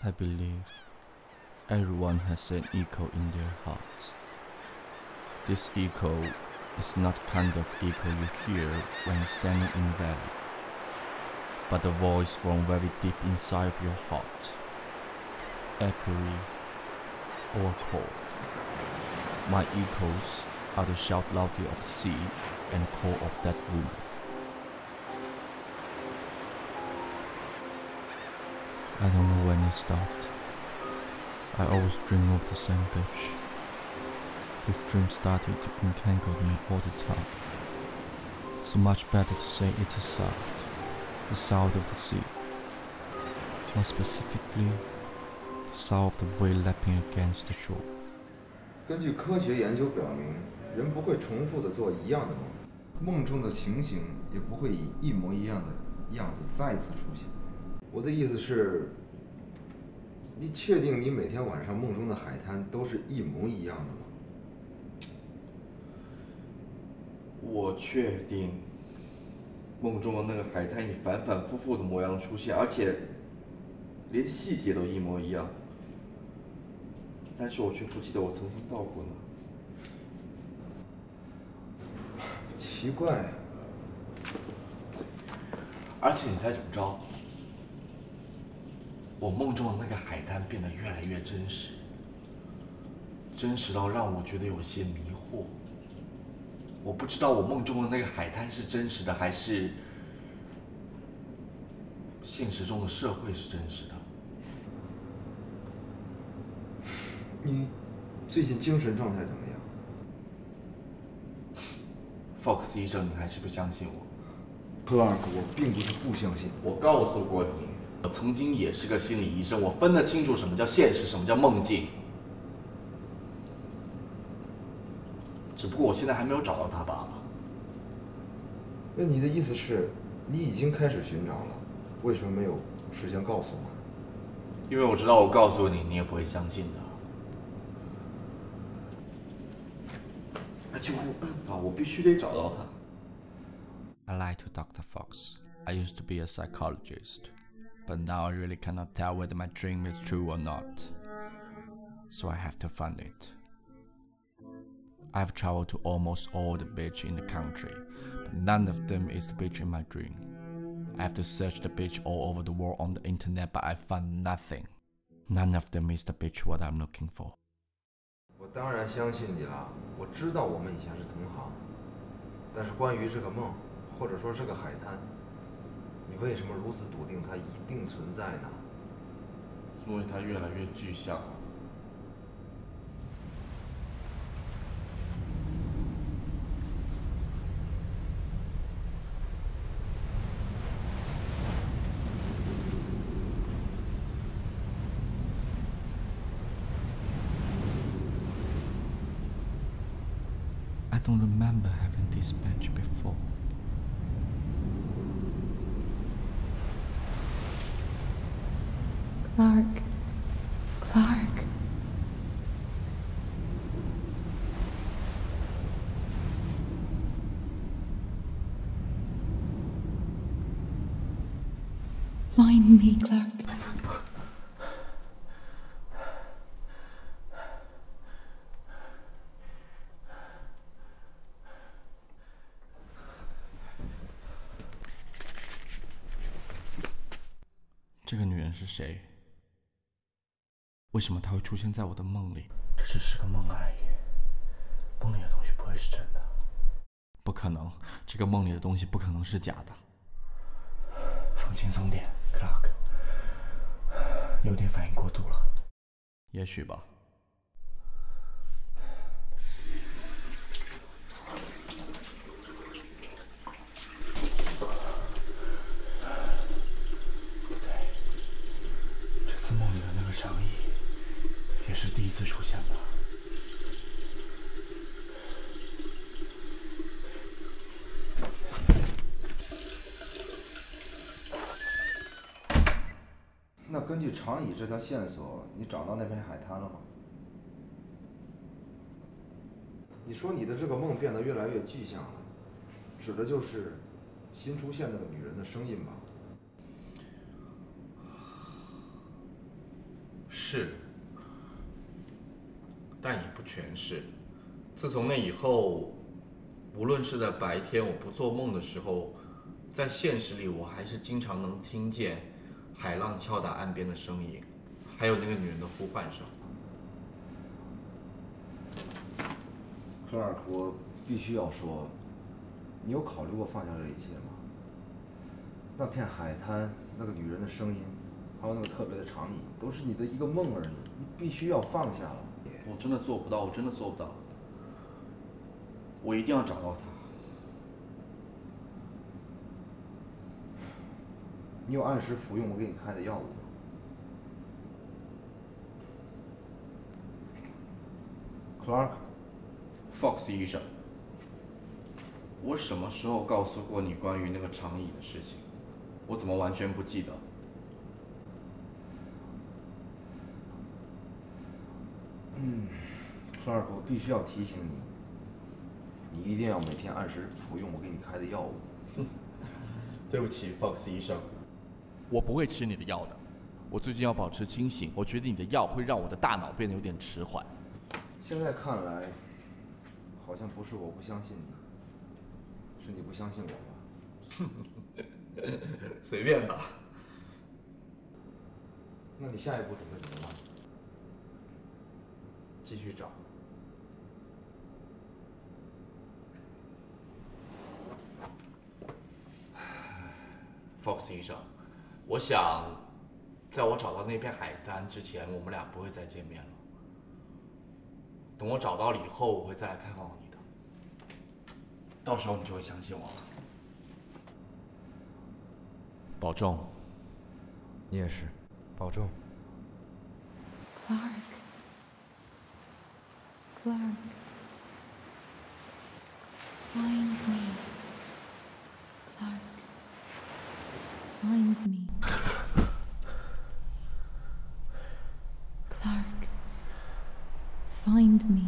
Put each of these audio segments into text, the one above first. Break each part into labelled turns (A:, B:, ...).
A: I believe everyone has an echo in their hearts. This echo is not kind of echo you hear when standing in valley, but a voice from very deep inside of your heart, echoey or cold. My echoes are the shout loudly of the sea and call of that woman. I don't know when it stopped. I always dream of the same bitch. This dream started to entangle me all the time. So much better to say it's a sound, the sound of the sea. More specifically, the sound of the wave lapping against the shore.
B: 根据科学研究表明，人不会重复的做一样的梦，梦中的情形也不会以一模一样的样子再次出现。我的意思是，你确定你每天晚上梦中的海滩都是一模一样的吗？
C: 我确定，梦中的那个海滩以反反复复的模样出现，而且连细节都一模一样。但是我却不记得我曾经到过那。
B: 奇怪。
C: 而且你猜怎么着？我梦中的那个海滩变得越来越真实，真实到让我觉得有些迷惑。我不知道我梦中的那个海滩是真实的，还是现实中的社会是真实的。
B: 你最近精神状态怎么样
C: ？Fox 医生，你还是不相信我
B: ？Clark， 我并不是不相信。
C: 我告诉过你，我曾经也是个心理医生，我分得清楚什么叫现实，什么叫梦境。只不过我现在还没有找到他罢了。
B: 那你的意思是，你已经开始寻找了，为什么没有事先告诉我？
C: 因为我知道我告诉你，你也不会相信的。而且我没有办法，我必须得找到他。
A: I lied to Dr. Fox. I used to be a psychologist, but now I really cannot tell whether my dream is true or not. So I have to find it. I've traveled to almost all the beaches in the country, but none of them is the beach in my dream. I have to search the beach all over the world on the internet, but I found nothing. None of them is the beach what I'm looking for.
B: 我当然相信你了，我知道我们以前是同行，但是关于这个梦，或者说这个海滩，你为什么如此笃定它一定存在呢？
C: 因为它越来越具象了。
A: I don't remember having this bench before.
D: Clark. Clark. Find me, Clark.
A: 这个女人是谁？为什么她会出现在我的梦里？
C: 这只是个梦而已，梦里的东西不会是真的。
A: 不可能，这个梦里的东西不可能是假的。
C: 放轻松点 ，Clark， 有点反应过度了。
A: 也许吧。
C: 梦里的那个长椅，也是第一次出现的。
B: 那根据长椅这条线索，你找到那片海滩了吗？你说你的这个梦变得越来越具象了，指的就是新出现那个女人的声音吧？
A: 是，但也不全是。自从那以后，无论是在白天我不做梦的时候，在现实里我还是经常能听见海浪敲打岸边的声音，还有那个女人的呼唤声。
B: 克拉尔克，我必须要说，你有考虑过放下这一切吗？那片海滩，那个女人的声音，还有那个特别的长椅，都是你的一个梦而已，你必须要放下了。
C: 我真的做不到，我真的做不到。我一定要找到他。
B: 你有按时服用我给你开的药物吗
C: ？Clark，Fox 医生，我什么时候告诉过你关于那个长椅的事情？我怎么完全不记得？
B: 克拉尔克，我必须要提醒你，你一定要每天按时服用我给你开的药物。
A: 对不起，Fox 医生，我不会吃你的药的。我最近要保持清醒，我觉得你的药会让我的大脑变得有点迟缓。
B: 现在看来，好像不是我不相信你，是你不相信我吧？
A: 随便吧。
B: 那你下一步准备怎么办？
A: 继续找。Fox 医生，我想，在我找到那片海滩之前，我们俩不会再见面了。等我找到了以后，我会再来看望你的。到时候你就会相信我了。保重。
B: 你也是，保重。
D: Clark. Clark. Find me. Clark. Find me. Clark. Find me.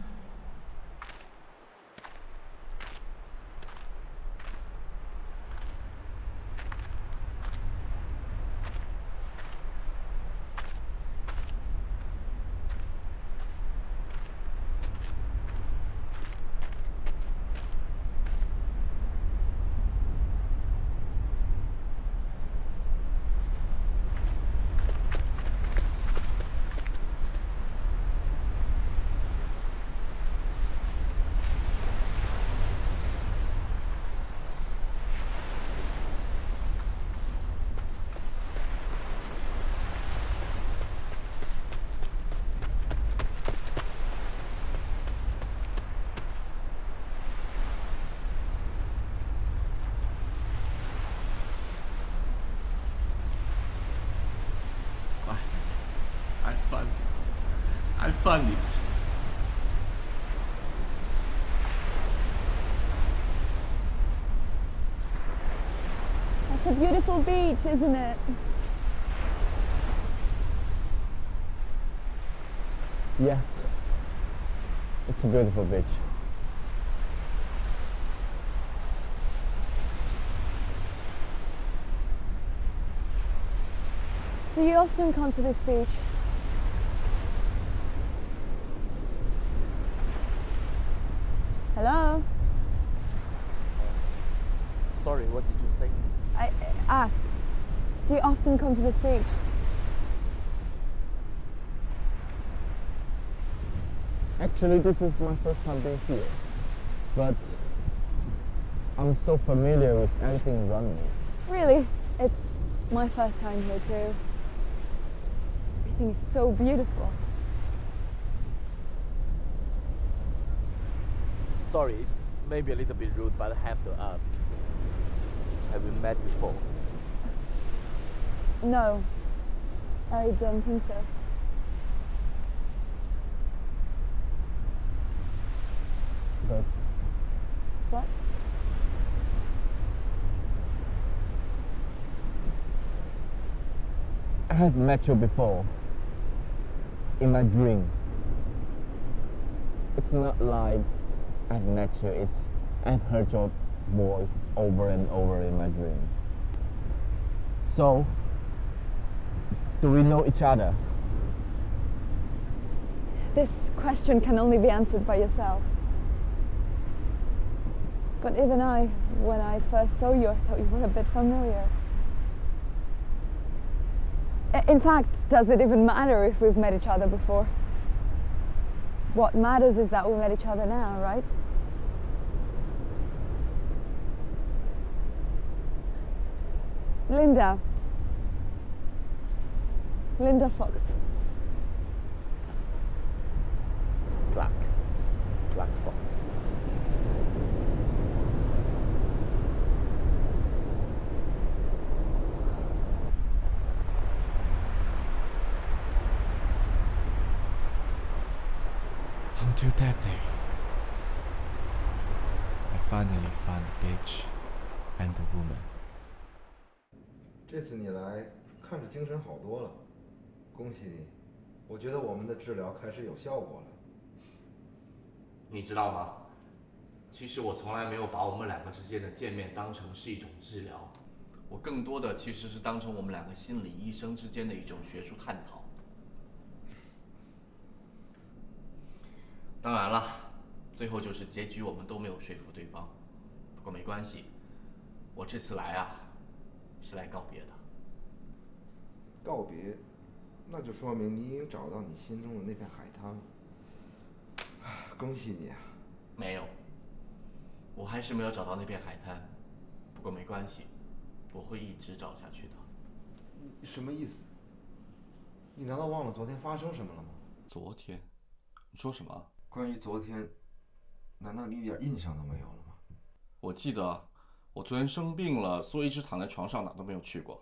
A: I found it.
E: That's a beautiful beach, isn't it?
F: Yes, it's a beautiful beach.
E: Do you often come to this beach? Hello?
F: Sorry, what did you say?
E: I asked, do you often come to this beach?
F: Actually, this is my first time being here, but I'm so familiar with everything around me.
E: Really? It's my first time here too. Everything is so beautiful.
F: Sorry, it's maybe a little bit rude, but I have to ask. Have we met before?
E: No, I don't think so.
F: But
E: What?
F: I have met you before. In my dream. It's not like I've met you, it's I've heard your voice over and over in my dream. So, do we know each other?
E: This question can only be answered by yourself. But even I, when I first saw you, I thought you were a bit familiar. In fact, does it even matter if we've met each other before? What matters is that we met each other now, right? Linda. Linda Fox.
F: Black Fox.
A: Until that day, I finally found the beach and the woman.
B: 这次你来，看着精神好多了，恭喜你！我觉得我们的治疗开始有效果了。
C: 你知道吗？其实我从来没有把我们两个之间的见面当成是一种治疗，我更多的其实是当成我们两个心理医生之间的一种学术探讨。当然了，最后就是结局我们都没有说服对方，不过没关系，我这次来啊，是来告别的。
B: 告别，那就说明你已经找到你心中的那片海滩了。恭喜你啊！
C: 没有，我还是没有找到那片海滩。不过没关系，我会一直找下去的。
B: 你什么意思？你难道忘了昨天发生什么了吗？
C: 昨天，你说什么？
B: 关于昨天，难道你一点印象都没有了吗？
C: 我记得，我昨天生病了，所以一直躺在床上，哪都没有去过。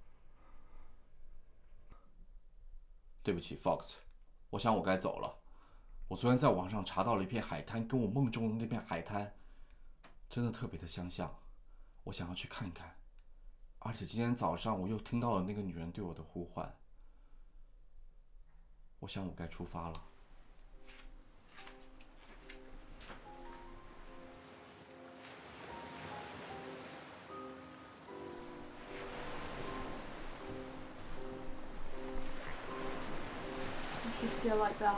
C: 对不起 ，Fox， 我想我该走了。我昨天在网上查到了一片海滩，跟我梦中的那片海滩真的特别的相像，我想要去看看。而且今天早上我又听到了那个女人对我的呼唤，我想我该出发了。
E: Is he still like that?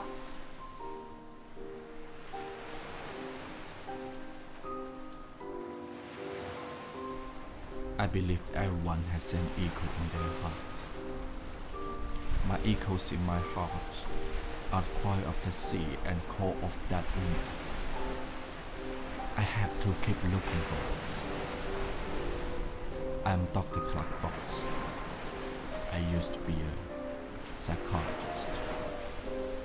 A: I believe everyone has an echo in their heart. My echoes in my heart are the cry of the sea and call of that wind. I have to keep looking for it. I'm Dr. Clark Fox. I used to be a psychologist.